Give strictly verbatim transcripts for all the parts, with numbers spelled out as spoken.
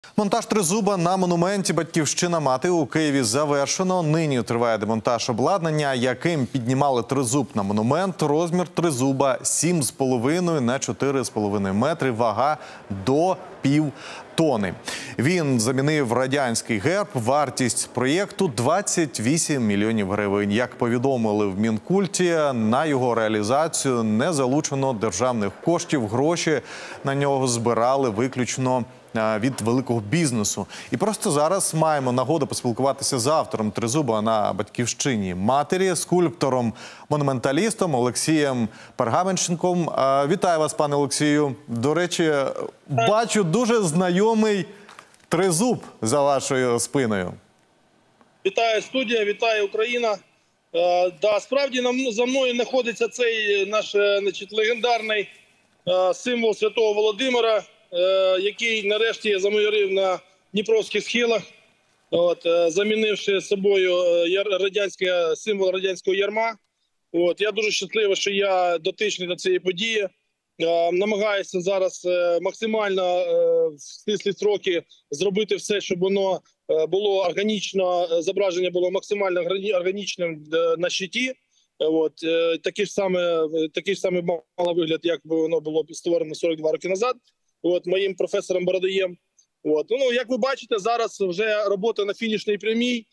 Монтаж тризуба на монументі «Батьківщина мати» у Києві завершено. Нині триває демонтаж обладнання, яким піднімали тризуб на монумент. Розмір тризуба сім з половиною на чотири з половиною метри, вага до пів тони. Він замінив радянський герб. Вартість проєкту – двадцять вісім мільйонів гривень. Як повідомили в Мінкульті, на його реалізацію не залучено державних коштів. Гроші на нього збирали виключно від великого бізнесу. І просто зараз маємо нагоду поспілкуватися з автором тризуба на «Батьківщині матері», скульптором-монументалістом Олексієм Пергаменщиком. Вітаю вас, пане Олексію. До речі, бачу дуже знайомий тризуб за вашою спиною. Вітаю, студія, вітаю, Україна. Е, да, справді, за мною знаходиться цей наш значить, легендарний е, символ Святого Володимира, який нарешті замайорив на Дніпровських схилах, от, замінивши собою радянський, символ радянського ярма. От, я дуже щасливий, що я дотичний до цієї події. Намагаюся зараз максимально в стислі строки зробити все, щоб воно було органічно, зображення було максимально органічним на щиті. От, такий ж саме, такий ж саме мало вигляд, як воно було створено сорок два роки назад. От, моїм професором Бородаєм. От. Ну, як ви бачите, зараз вже робота на фінішній прямій.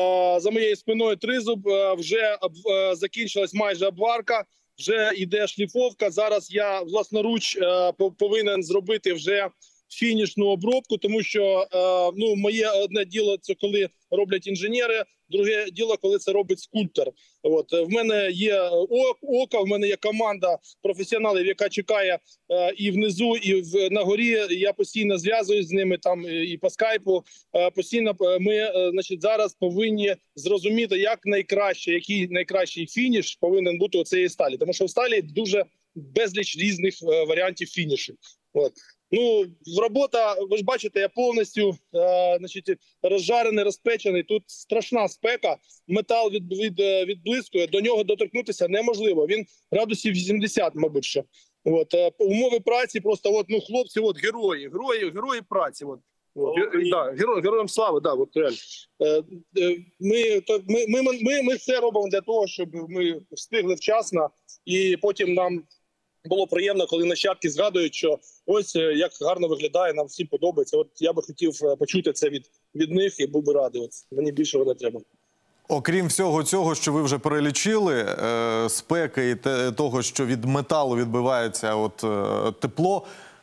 За моєю спиною тризуб, вже закінчилась майже обварка, вже йде шліфовка. Зараз я власноруч повинен зробити вже фінішну обробку, тому що ну, моє одне діло – це коли роблять інженери, друге діло, коли це робить скульптор. От. В мене є око, в мене є команда професіоналів, яка чекає е, і внизу, і в, на горі. Я постійно зв'язуюсь з ними там і по скайпу. Е, постійно ми е, значить, зараз повинні зрозуміти, як найкраще, який найкращий фініш повинен бути у цієї сталі. Тому що в сталі дуже безліч різних е, варіантів фінішів. От. Ну, робота, ви ж бачите, я повністю е, значить, розжарений, розпечений. Тут страшна спека, метал від, від, відблискує, до нього доторкнутися неможливо. Він градусів вісімдесят, мабуть, що. От, е, умови праці просто, от, ну, хлопці, от, герої, герої, герої праці. От. От, да, геро, героям слави, да, от, реально. Е, е, ми, то, ми, ми, ми, ми все робимо для того, щоб ми встигли вчасно, і потім нам було приємно, коли нащадки згадують, що ось як гарно виглядає, нам всім подобається. От я би хотів почути це від, від них і був би радий. От, мені більшого не треба. Окрім всього цього, що ви вже перелічили, е, спеки і те, того, що від металу відбивається от, е, тепло,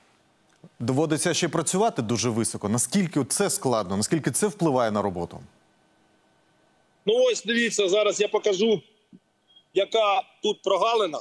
доводиться ще працювати дуже високо. Наскільки це складно, наскільки це впливає на роботу? Ну ось, дивіться, зараз я покажу, яка тут прогалина.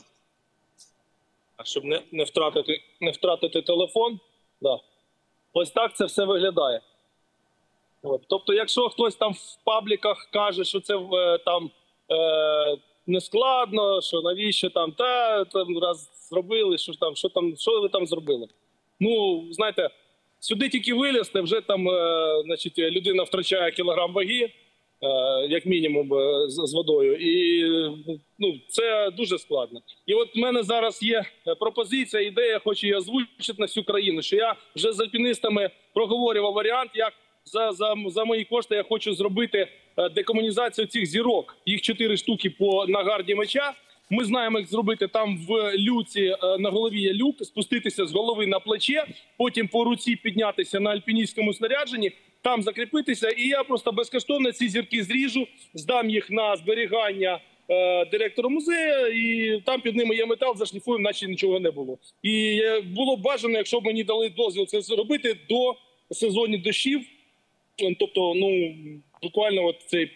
Щоб не, не, втратити, не втратити телефон. Да. Ось так це все виглядає. От. Тобто, якщо хтось там в пабліках каже, що це там е, нескладно, що навіщо там, та там раз зробили, що там, що там, що ви там зробили? Ну, знаєте, сюди тільки вилізти, вже там е, значить, людина втрачає кілограм ваги, як мінімум з водою, і ну, це дуже складно. І от в мене зараз є пропозиція, ідея, хочу її озвучити на всю країну, що я вже з альпіністами проговорював варіант, як за, за, за мої кошти я хочу зробити декомунізацію цих зірок. Їх чотири штуки по на гарді меча. Ми знаємо, як зробити там в люці, на голові є люк, спуститися з голови на плече, потім по руці піднятися на альпіністському снарядженні, там закріпитися, і я просто безкоштовно ці зірки зріжу, здам їх на зберігання е, директору музею, і там під ними є метал, зашліфуємо, наче нічого не було. І е, було б бажано, якщо б мені дали дозвіл це зробити до сезонів дощів, тобто, ну, буквально от цей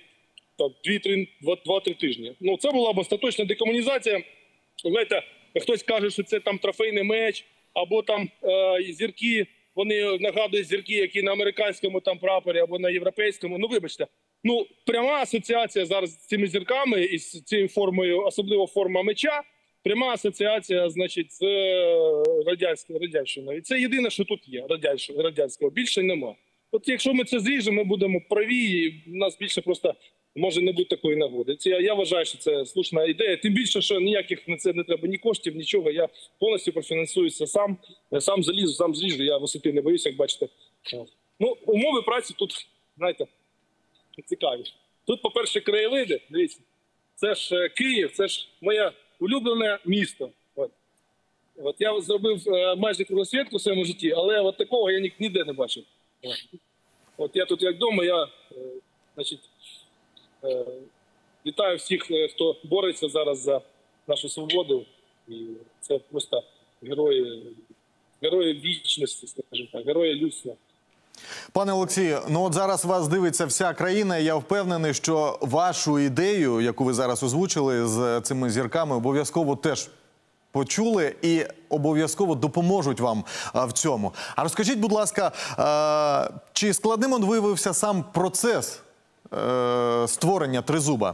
два-три тижні. Ну, це була б остаточна декомунізація. Знаєте, хтось каже, що це там трофейний меч, або там е, зірки, вони нагадують зірки, які на американському там прапорі або на європейському. Ну, вибачте, ну, пряма асоціація зараз з цими зірками і з цією формою, особливо форма меча, пряма асоціація, значить, з радянською радянщиною. І це єдине, що тут є, радянського. Більше нема. От якщо ми це зріжемо, ми будемо праві, і в нас більше просто може не бути такої нагоди. Це, я, я вважаю, що це слушна ідея. Тим більше, що ніяких на це не треба ні коштів, нічого. Я повністю профінансуюся сам. Я сам залізу, сам зріжу. Я висоти не боюся, як бачите. Ну, умови праці тут, знаєте, цікаві. Тут, по-перше, краєвиди, дивіться, це ж Київ, це ж моє улюблене місто. От, от я зробив е, майже кругосвітку в своєму житті, але от такого я ні, ніде не бачив. От, от я тут як вдома, я, е, значить, е, вітаю всіх, хто бореться зараз за нашу свободу. І це просто герої, герої вічності, скажімо так, герої людства. Пане Олексію, ну от зараз вас дивиться вся країна. Я впевнений, що вашу ідею, яку ви зараз озвучили з цими зірками, обов'язково теж почули і обов'язково допоможуть вам а, в цьому. А розкажіть, будь ласка, а, чи складним он виявився сам процес а, створення тризуба?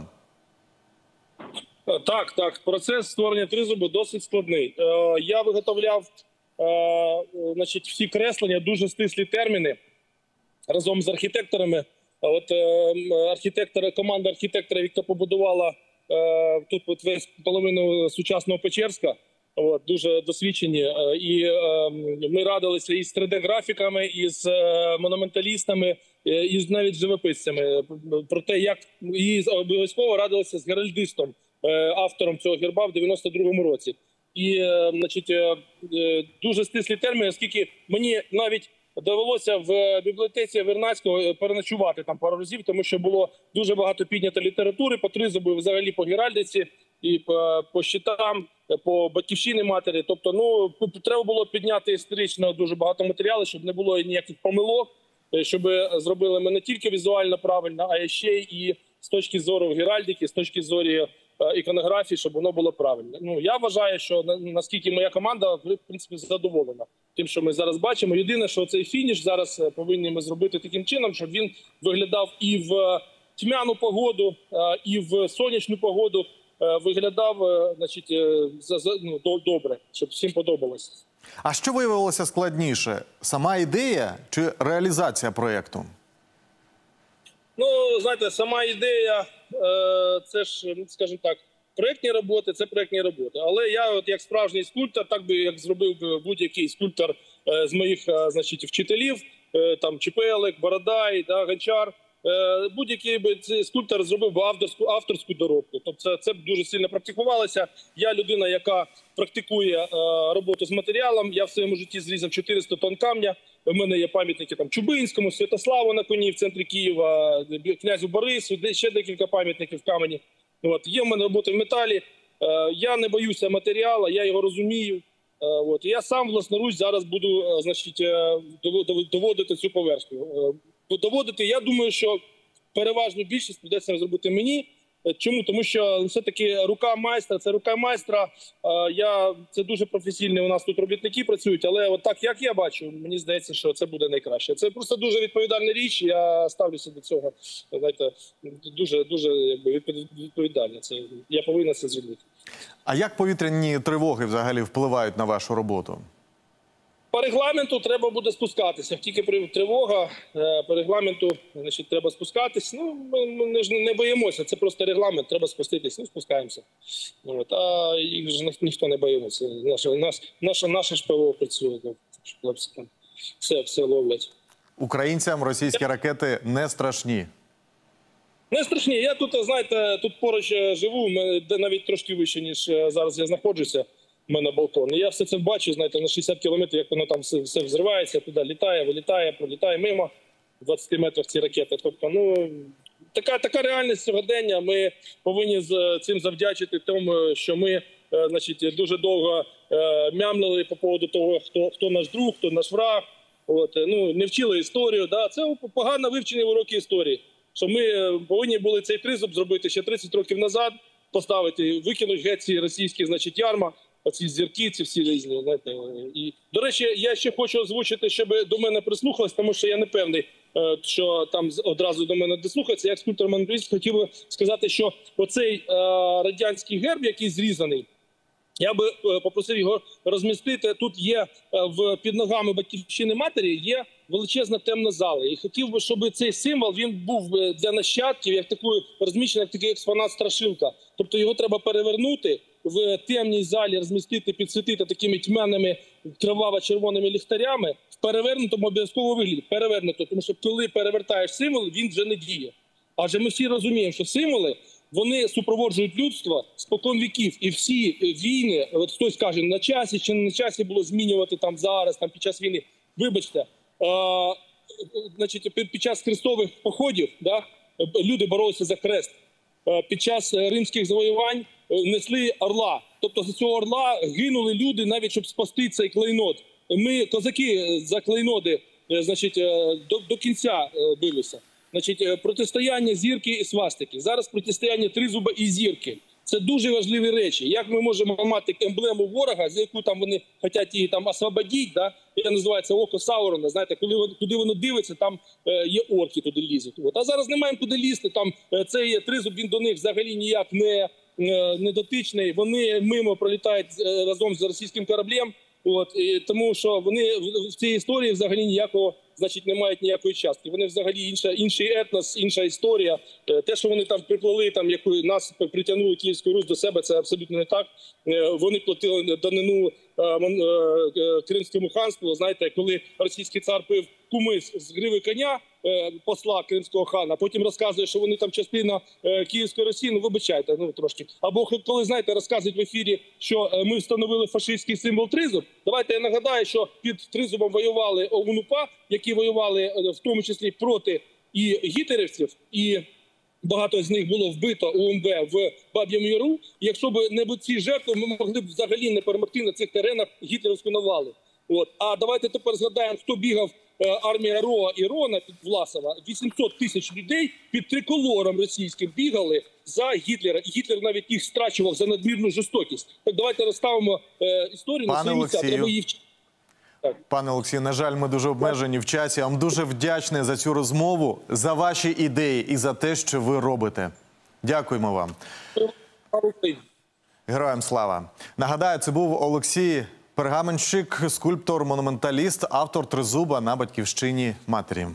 Так, так. Процес створення тризубу досить складний. Е, я виготовляв е, значить, всі креслення, дуже стислі терміни разом з архітекторами. От е, архітектор, команда архітектора, яка побудувала е, тут от весь половину сучасного Печерська, от, дуже досвідчені. Е, і е, ми радилися із три де-графіками, із е, монументалістами, е, і навіть живописцями. Про те, як і обов'язково радилися з геральдистом, автором цього герба в дев'яносто другому році. І, значить, дуже стислі терміни, оскільки мені навіть довелося в бібліотеці Вернадського переночувати там пару разів, тому що було дуже багато піднято літератури по тризубу, взагалі по геральдиці, і по, по щитам, по батьківщині матері. Тобто, ну, треба було підняти історично дуже багато матеріалу, щоб не було ніяких помилок, щоб зробили ми не тільки візуально правильно, а ще і з точки зору геральдики, з точки зору іконографії, щоб воно було правильно. Ну, я вважаю, що наскільки моя команда, в принципі, задоволена тим, що ми зараз бачимо. Єдине, що цей фініш зараз повинні ми зробити таким чином, щоб він виглядав і в тьмяну погоду, і в сонячну погоду, виглядав, значить, ну, добре, щоб всім подобалося. А що виявилося складніше? Сама ідея чи реалізація проєкту? Ну, знаєте, сама ідея, це ж, скажімо так, проєктні роботи, це проєктні роботи. Але я, от як справжній скульптор, так би, як зробив будь-який скульптор з моїх, значить, вчителів, там, Чепелик, Бородай, да, Гончар, будь-який би скульптор зробив би авторську, авторську доробку. Тобто це, це дуже сильно практикувалося. Я людина, яка практикує роботу з матеріалом. Я в своєму житті зрізав чотириста тонн камня. У мене є пам'ятники там Чубинському, Святославу на коні в центрі Києва, князю Борису, де ще декілька пам'ятників в камені. От. Є в мене роботи в металі. Я не боюся матеріалу, я його розумію. От. Я сам власноруч зараз буду, значить, доводити цю поверхню. Доводити, я думаю, що переважну більшість прийдеться зробити мені. Чому? Тому що все-таки рука майстра, це рука майстра. Я, це дуже професійні у нас тут робітники працюють, але от так, як я бачу, мені здається, що це буде найкраще. Це просто дуже відповідальна річ, я ставлюся до цього, знаєте, дуже, дуже якби, відповідально. Це, я повинен це зробити. А як повітряні тривоги взагалі впливають на вашу роботу? По регламенту треба буде спускатися. Тільки тривога, по регламенту, значить, треба спускатись. Ну, ми, ми ж не боїмося, це просто регламент, треба спуститись, ну, спускаємося. От. А їх ж ніхто не боїться. Наше, наш, наше, наше ж ПВО працює, хлопці там все, все ловлять. Українцям російські ракети не страшні? Не страшні. Я тут, знаєте, тут поруч живу, де навіть трошки вище, ніж зараз я знаходжуся. У мене балкон. І я все це бачу, знаєте, на шістдесят кілометрів, як воно там все, все взривається, туди літає, вилітає, пролітає мимо двадцяти метрів ці ракети. Тобто, ну, така, така реальність сьогодення. Ми повинні з цим завдячити тому, що ми, значить, дуже довго мямлили по поводу того, хто, хто наш друг, хто наш враг. От, ну, не вчили історію. Да? Це погано вивчені уроки історії. Що ми повинні були цей тризуб зробити ще тридцять років назад, поставити, викинути геть ці російські, значить, ярма. Оці зірки, ці всі різні, знаєте. І, до речі, я ще хочу озвучити, щоб до мене прислухались, тому що я не певний, що там одразу до мене дослухаються. Як скульптор-монументаліст хотів би сказати, що оцей е, радянський герб, який зрізаний, я би попросив його розмістити. Тут є в, під ногами батьківщини матері є величезна темна зала. І хотів би, щоб цей символ він був для нащадків, як такий розміщений, як такий експонат-страшилка. Тобто його треба перевернути, в темній залі розмістити, підсвітити такими тьмяними кривава червоними ліхтарями, в перевернутому обов'язково вигляді. Перевернуто, тому що коли перевертаєш символ, він вже не діє. Адже ми всі розуміємо, що символи, вони супроводжують людство спокон віків. І всі війни, от хтось каже, на часі чи не на часі було змінювати там зараз, там під час війни. Вибачте, е, значить, під час хрестових походів, да, люди боролися за хрест. Е, під час римських завоювань несли орла. Тобто за цього орла гинули люди, навіть щоб спасти цей клейнот. Ми, козаки, за клейноди, значить, до, до кінця билися. Значить, протистояння зірки і свастики. Зараз протистояння тризуба і зірки. Це дуже важливі речі. Як ми можемо мати емблему ворога, за яку там вони хочуть її там освободити, да? Я називаю це око Саурона. Знаєте, коли воно, куди воно дивиться, там е, є орки, туди лізуть. От. А зараз немає куди лізти. Там е, цей тризуб, він до них взагалі ніяк не, е, не дотичний. Вони мимо пролітають е, разом з російським кораблем. От, і тому що вони в цій історії взагалі ніякого, значить, не мають ніякої частки. Вони взагалі інша, інший етнос, інша історія. Те, що вони там приплили, там, яку нас притягнули Київську Русь до себе, це абсолютно не так. Вони платили данину Кримському ханству. Знаєте, коли російський цар пив кумис з гриви коня, посла кримського хана, потім розказує, що вони там частина Київської Росії, ну вибачайте, ну трошки. Або коли, знаєте, розказують в ефірі, що ми встановили фашистський символ тризуб. Давайте я нагадаю, що під тризубом воювали ОУН-УПА, які воювали в тому числі проти і гітлерівців, і багато з них було вбито УМВ в Баб'єму Яру. І якщо б не були ці жертви, ми могли б взагалі не перемогти на цих теренах гітлерівську навалу. От. А давайте тепер згадаємо, хто бігав армія Роа і Рона під Власова. вісімсот тисяч людей під триколором російським бігали за Гітлера. І Гітлер навіть їх страчував за надмірну жорстокість. Так давайте розставимо е, історію на свої місця. Треба її вчити. Пане Олексію, на жаль, ми дуже обмежені в часі. Я вам дуже вдячний за цю розмову, за ваші ідеї і за те, що ви робите. Дякуємо вам. Героям слава. Нагадаю, це був Олексій Пергаменщик, скульптор-монументаліст, автор тризуба на батьківщині матері.